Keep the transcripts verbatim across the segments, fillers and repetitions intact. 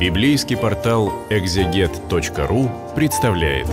Библейский портал экзегет точка ру представляет.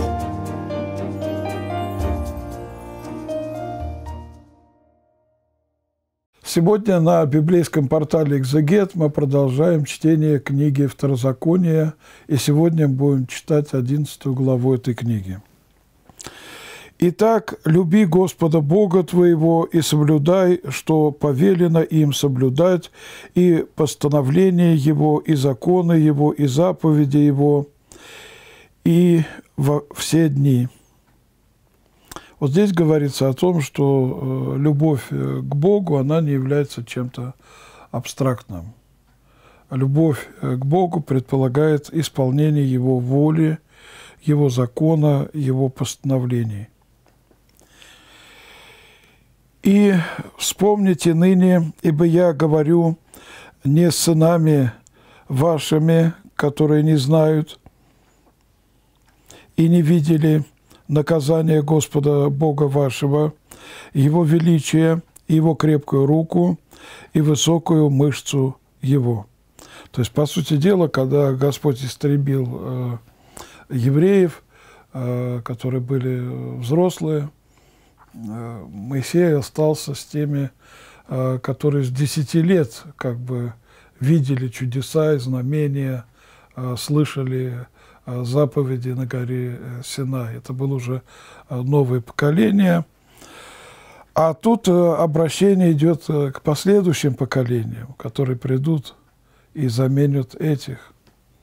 Сегодня на библейском портале «Экзегет» мы продолжаем чтение книги Второзакония, и сегодня будем читать одиннадцатую главу этой книги. «Итак, люби Господа Бога твоего и соблюдай, что повелено им соблюдать, и постановления Его, и законы Его, и заповеди Его, и во все дни». Вот здесь говорится о том, что любовь к Богу, она не является чем-то абстрактным. Любовь к Богу предполагает исполнение Его воли, Его закона, Его постановлений. «И вспомните ныне, ибо я говорю не с сынами вашими, которые не знают и не видели наказание Господа Бога вашего, Его величие, Его крепкую руку и высокую мышцу Его». То есть, по сути дела, когда Господь истребил э, евреев, э, которые были взрослые, э, Моисей остался с теми, э, которые с десяти лет как бы видели чудеса и знамения, э, слышали заповеди на горе Синай. Это было уже новое поколение. А тут обращение идет к последующим поколениям, которые придут и заменят этих,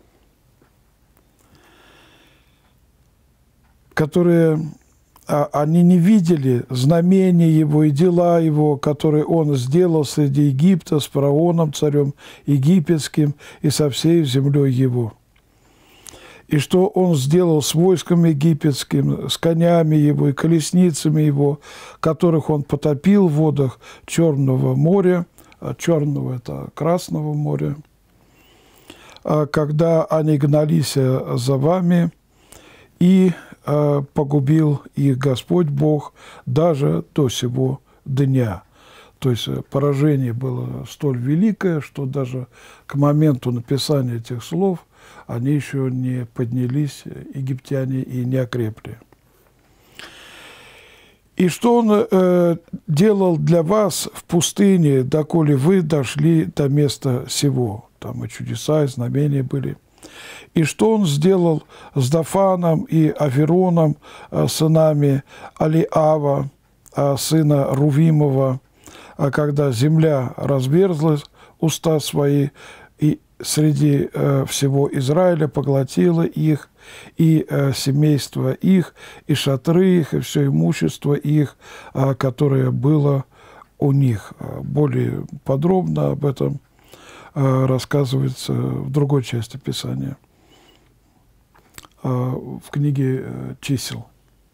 которые они не видели знамения Его и дела Его, которые Он сделал среди Египта с фараоном, царем египетским, и со всей землей Его. И что Он сделал с войском египетским, с конями Его и колесницами Его, которых Он потопил в водах Черного моря, Черного – это Красного моря, когда они гнались за вами, и погубил их Господь Бог даже до сего дня. То есть поражение было столь великое, что даже к моменту написания этих слов они еще не поднялись, египтяне, и не окрепли. «И что Он э, делал для вас в пустыне, доколе вы дошли до места сего?» Там и чудеса, и знамения были. «И что Он сделал с Дафаном и Авероном, э, сынами Алиава, э, сына Рувимова, а когда земля разверзлась, уста свои, и среди э, всего Израиля поглотила их, и э, семейство их, и шатры их, и все имущество их, э, которое было у них». Более подробно об этом э, рассказывается в другой части Писания, э, в книге э, «Чисел».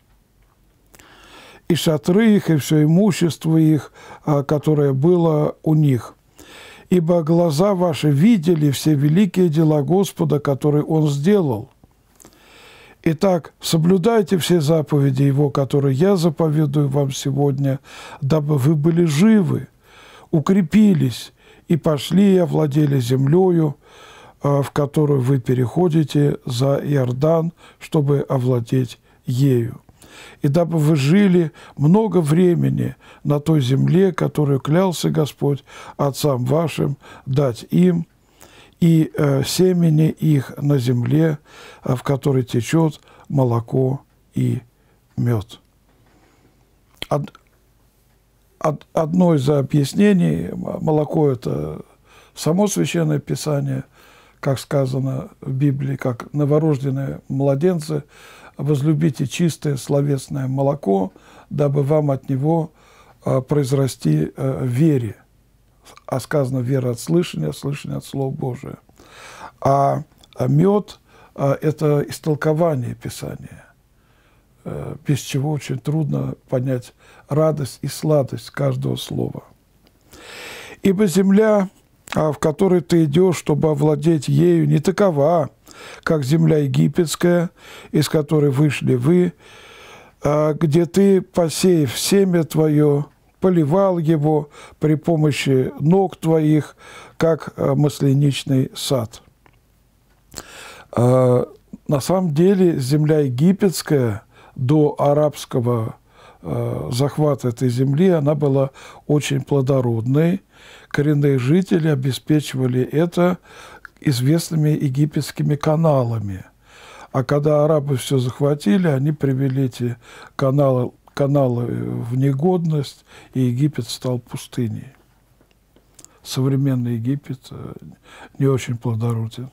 «И шатры их, и все имущество их, э, которое было у них. Ибо глаза ваши видели все великие дела Господа, которые Он сделал. Итак, соблюдайте все заповеди Его, которые я заповедую вам сегодня, дабы вы были живы, укрепились и пошли и овладели землею, в которую вы переходите за Иордан, чтобы овладеть ею. И дабы вы жили много времени на той земле, которую клялся Господь отцам вашим дать им, и э, семени их на земле, в которой течет молоко и мед». Од, од, одно из объяснений: молоко – это само Священное Писание, как сказано в Библии, как новорожденные младенцы: возлюбите чистое словесное молоко, дабы вам от него э, произрасти э, вере. А сказано: вера от слышания, слышание от Слова Божия. А, а мед э, – это истолкование Писания, э, без чего очень трудно понять радость и сладость каждого слова. «Ибо земля, в которой ты идешь, чтобы овладеть ею, не такова, как земля египетская, из которой вышли вы, где ты, посеяв семя твое, поливал его при помощи ног твоих, как масляничный сад. А, на самом деле земля египетская до арабского а, захвата этой земли, она была очень плодородной. Коренные жители обеспечивали это известными египетскими каналами. А когда арабы все захватили, они привели эти каналы, каналы в негодность, и Египет стал пустыней. Современный Египет не очень плодороден.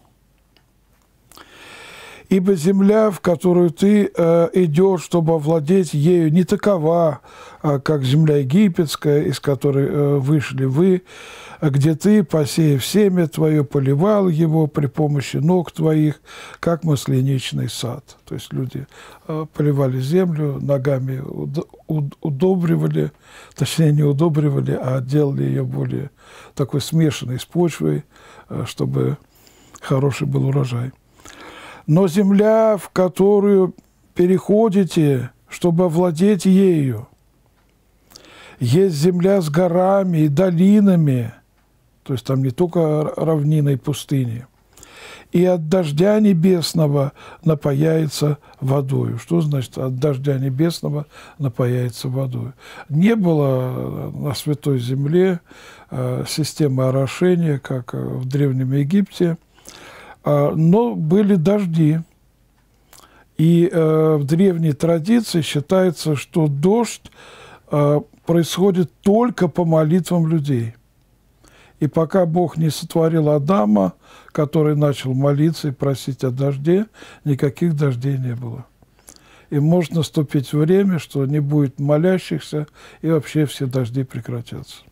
Ибо земля, в которую ты э, идешь, чтобы овладеть ею, не такова, э, как земля египетская, из которой э, вышли вы, где ты, посеяв семя твое, поливал его при помощи ног твоих, как масляничный сад. То есть люди э, поливали землю, ногами уд уд удобривали, точнее не удобривали, а делали ее более такой смешанной с почвой, э, чтобы хороший был урожай. Но земля, в которую переходите, чтобы овладеть ею, есть земля с горами и долинами, то есть там не только равнины и пустыни, и от дождя небесного напояется водою. Что значит от дождя небесного напояется водою? Не было на Святой Земле э, системы орошения, как в Древнем Египте, но были дожди. И э, в древней традиции считается, что дождь э, происходит только по молитвам людей. И пока Бог не сотворил Адама, который начал молиться и просить о дожде, никаких дождей не было. И может наступить время, что не будет молящихся, и вообще все дожди прекратятся.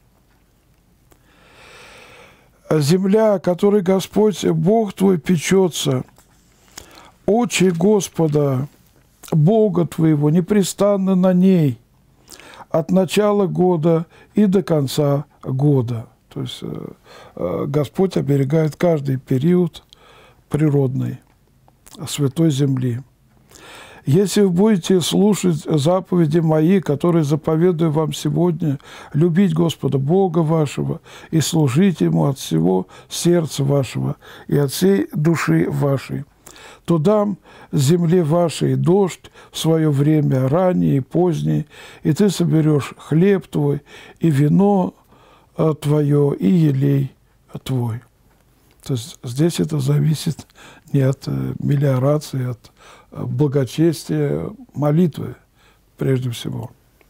Земля, о которой Господь, Бог твой, печется, очи Господа, Бога твоего, непрестанно на ней, от начала года и до конца года. То есть Господь оберегает каждый период природной, святой земли. Если вы будете слушать заповеди мои, которые заповедую вам сегодня, любить Господа Бога вашего и служить Ему от всего сердца вашего и от всей души вашей, то дам земле вашей дождь в свое время, раннее и позднее, и ты соберешь хлеб твой, и вино твое, и елей твой. То есть здесь это зависит не от мелиорации, от благочестия, молитвы, прежде всего.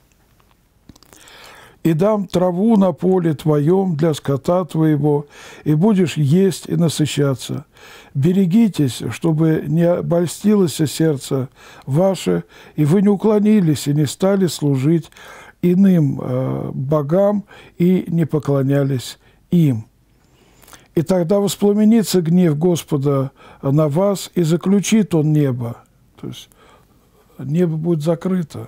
«И дам траву на поле твоем для скота твоего, и будешь есть и насыщаться. Берегитесь, чтобы не обольстилось сердце ваше, и вы не уклонились и не стали служить иным э, богам и не поклонялись им. И тогда воспламенится гнев Господа на вас, и заключит Он небо». То есть небо будет закрыто.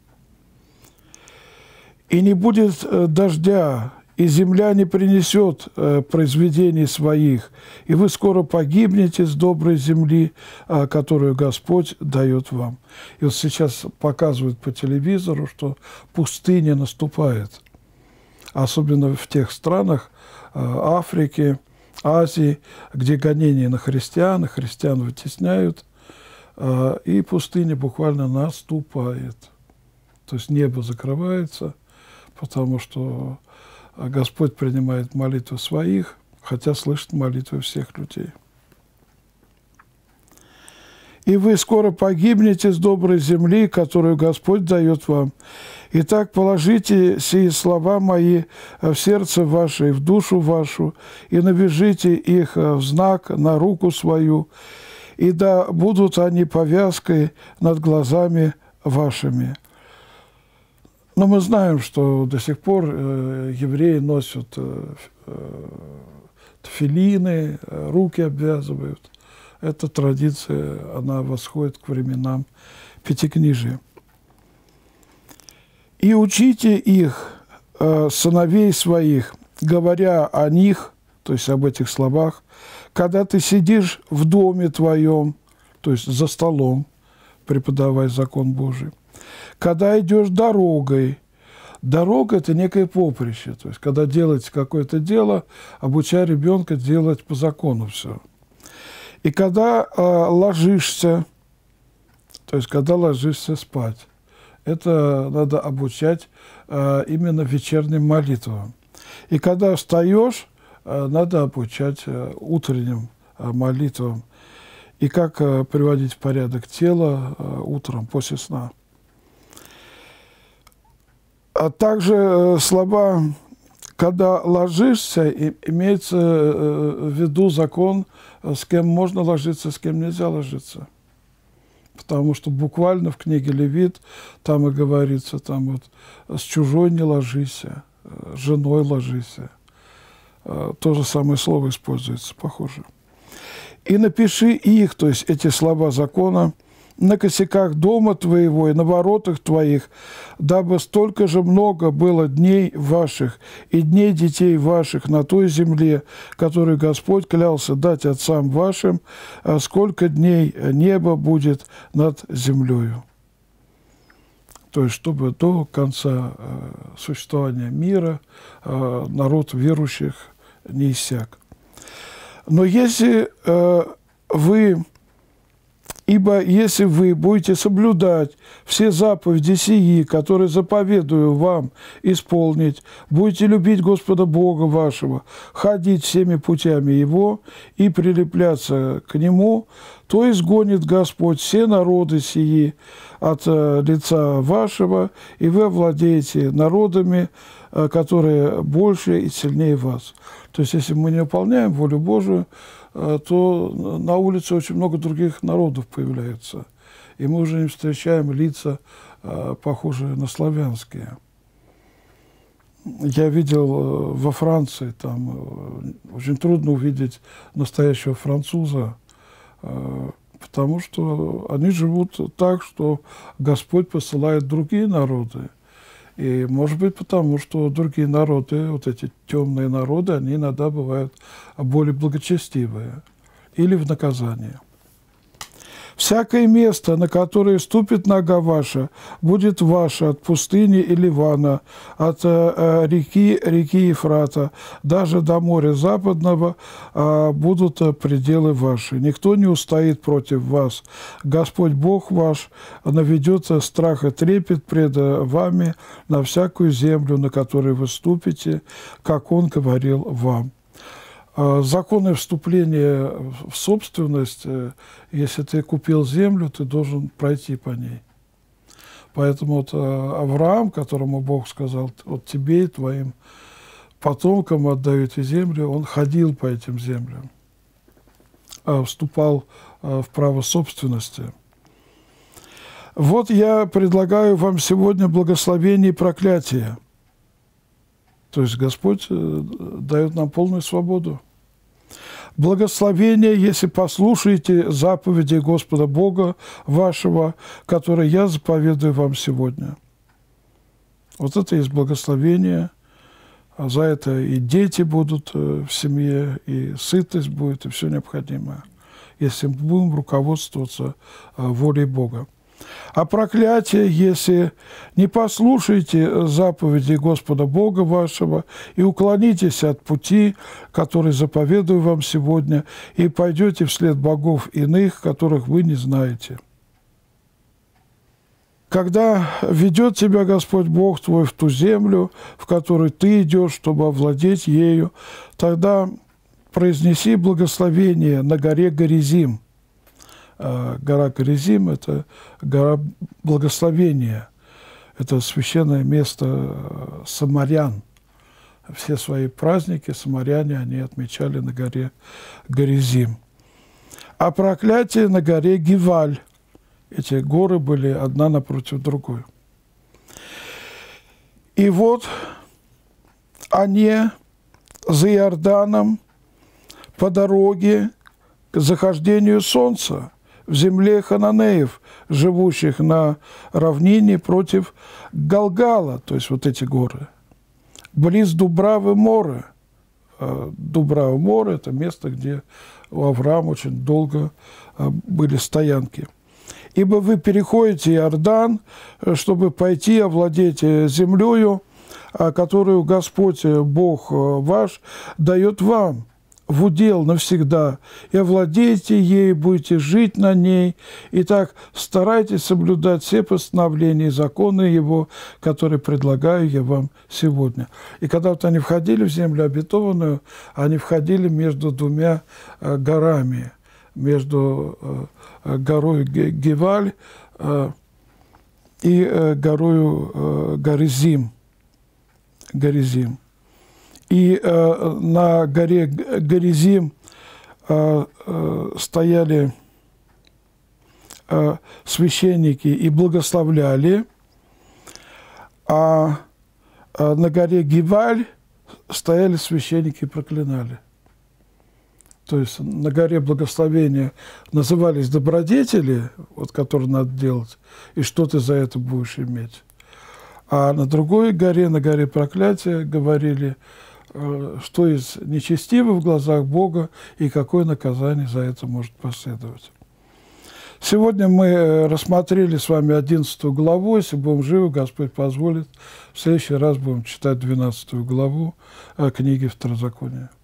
«И не будет дождя, и земля не принесет произведений своих, и вы скоро погибнете с доброй земли, которую Господь дает вам». И вот сейчас показывают по телевизору, что пустыня наступает. Особенно в тех странах Африки, Азии, где гонения на христиан, и христиан вытесняют, и пустыня буквально наступает. То есть небо закрывается, потому что Господь принимает молитвы своих, хотя слышит молитвы всех людей. «И вы скоро погибнете с доброй земли, которую Господь дает вам. Итак, положите сии слова мои в сердце ваше и в душу вашу, и навяжите их в знак на руку свою, и да будут они повязкой над глазами вашими». Но мы знаем, что до сих пор э, евреи носят э, э, тфилины, руки обвязывают. Эта традиция, она восходит к временам Пятикнижия. «И учите их, э, сыновей своих, говоря о них», то есть об этих словах, «когда ты сидишь в доме твоем», то есть за столом, преподавая закон Божий, «когда идешь дорогой». Дорога – это некое поприще. То есть, когда делаете какое-то дело, обучая ребенка делать по закону все. И когда э, ложишься, то есть когда ложишься спать, это надо обучать э, именно вечерним молитвам. И когда встаешь, э, надо обучать э, утренним э, молитвам. И как э, приводить в порядок тело э, утром после сна. А также э, слова, когда ложишься, и, имеется э, в виду закон, э, с кем можно ложиться, с кем нельзя ложиться. Потому что буквально в книге Левит там и говорится, там вот, с чужой не ложись, с женой ложись. То же самое слово используется, похоже. И напиши их, то есть эти слова закона, на косяках дома твоего и на воротах твоих, дабы столько же много было дней ваших и дней детей ваших на той земле, которую Господь клялся дать отцам вашим, а сколько дней небо будет над землею. То есть, чтобы до конца э, существования мира э, народ верующих не иссяк. Но если э, вы... Ибо если вы будете соблюдать все заповеди сии, которые заповедую вам исполнить, будете любить Господа Бога вашего, ходить всеми путями Его и прилепляться к Нему, то изгонит Господь все народы сии от лица вашего, и вы овладеете народами, которые больше и сильнее вас. То есть, если мы не выполняем волю Божию, то на улице очень много других народов появляется. И мы уже не встречаем лица, похожие на славянские. Я видел во Франции, там очень трудно увидеть настоящего француза, потому что они живут так, что Господь посылает другие народы. И, может быть, потому что другие народы, вот эти темные народы, они иногда бывают более благочестивые или в наказание. «Всякое место, на которое ступит нога ваша, будет ваше от пустыни и Ливана, от э, реки, реки Ефрата, даже до моря западного э, будут пределы ваши. Никто не устоит против вас. Господь Бог ваш наведет страх и трепет пред вами на всякую землю, на которой вы ступите, как Он говорил вам». Законы вступления в собственность, если ты купил землю, ты должен пройти по ней. Поэтому вот Авраам, которому Бог сказал, вот тебе и твоим потомкам отдаете землю, он ходил по этим землям, вступал в право собственности. Вот я предлагаю вам сегодня благословение и проклятие. То есть Господь дает нам полную свободу. Благословение, если послушаете заповеди Господа Бога вашего, которые я заповедую вам сегодня. Вот это есть благословение. А за это и дети будут в семье, и сытость будет, и все необходимое, если мы будем руководствоваться волей Бога. А проклятие, если не послушаете заповеди Господа Бога вашего и уклонитесь от пути, который заповедую вам сегодня, и пойдете вслед богов иных, которых вы не знаете. Когда ведет тебя Господь Бог твой в ту землю, в которую ты идешь, чтобы овладеть ею, тогда произнеси благословение на горе Горизим. Гора Горизим – это гора благословения, это священное место самарян. Все свои праздники самаряне они отмечали на горе Горизим. А проклятие на горе Гиваль. Эти горы были одна напротив другой. И вот они за Иорданом по дороге к захождению солнца в земле хананеев, живущих на равнине против Галгала, то есть вот эти горы, близ Дубравы Моры. Дубрава Море – это место, где у Авраама очень долго были стоянки. «Ибо вы переходите Иордан, чтобы пойти овладеть землею, которую Господь Бог ваш дает вам, в удел навсегда, и овладеете ей, будете жить на ней. Итак, старайтесь соблюдать все постановления и законы Его, которые предлагаю я вам сегодня». И когда вот они входили в землю обетованную, они входили между двумя горами, между горой Геваль и горою Горизим. Горизим. И э, на горе Горизим э, э, стояли э, священники и благословляли, а э, на горе Геваль стояли священники и проклинали. То есть на горе благословения назывались добродетели, вот, которые надо делать, и что ты за это будешь иметь. А на другой горе, на горе проклятия, говорили, что из нечестивого в глазах Бога и какое наказание за это может последовать. Сегодня мы рассмотрели с вами одиннадцатую главу. Если будем живы, Господь позволит, в следующий раз будем читать двенадцатую главу книги Второзакония.